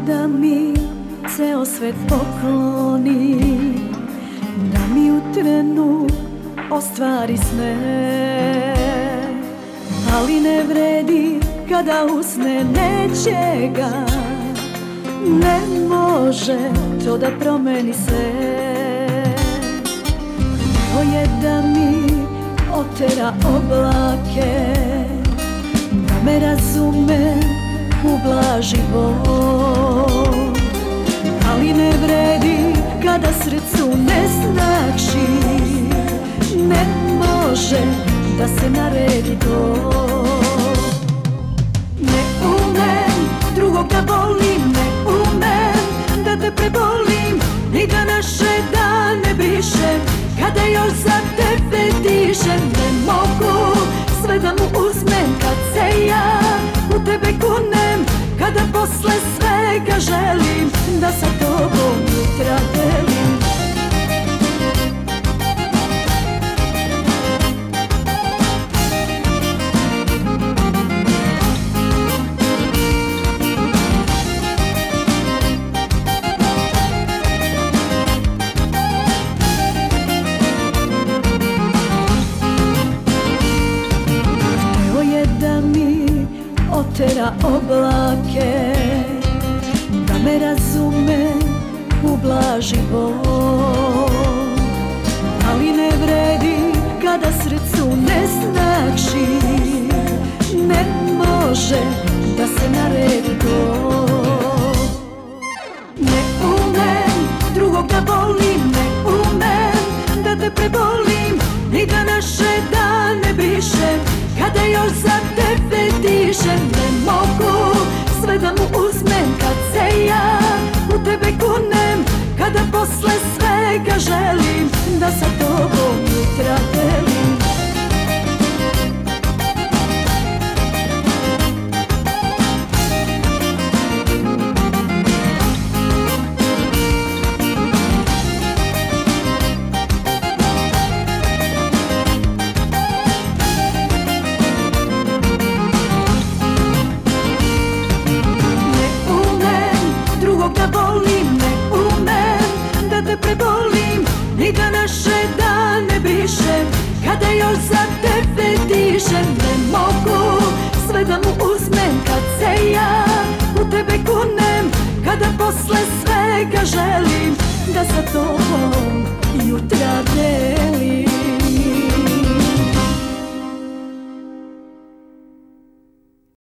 da mi ceo svet pokloni, da mi u trenu ostvari sne. Ali ne vredi kada usne, neće ga, ne može to da promeni sve. Ko je da mi otera oblake, da me razume, ublaži bol. Ali ne vredi kada srcu ne znači, ne može da se naredi to. Ne umem drugog da volim, ne umem da te prebolim, ni da naše dane brišem, kada još za tebe dišem. Ne mogu sve da mu uzmem, kad se ja u tebe kunem, kada posle svega želim da sa tobom jutra delim. Otera oblake, da me razume, ublaži bol. Ali ne vredi kada srcu ne znači, ne može da se naredi to. Ne umem drugog da volim, ne umem da te prebolim, ni da naše dane brišem, kada još za tebe dišem. Ne mogu sve da mu uzmem, kad se ja u tebe kunem, kada posle svega želim da sa tobom jutra delim. Ni da naše dane brišem, kada još za tebe dišem. Ne mogu sve da mu uzmem, kad se ja u tebe kunem, kada posle svega želim da sa tobom